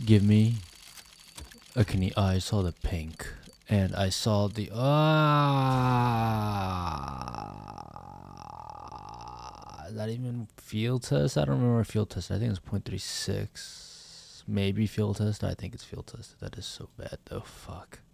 Give me a kidney. I saw the pink. And I saw the... Is that even field test? I don't remember field test. I think it's 0.36. Maybe field test. I think it's field test. That is so bad though. Fuck.